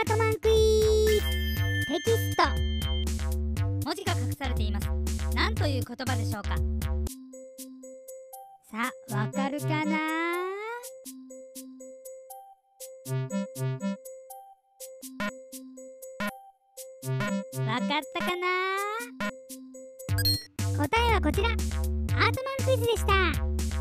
ートマンクイズ。テキスト。文字が隠されています。何という言葉でしょうか。さあ、わかるかな。わかったかな。答えはこちら、アートマンクイズでした。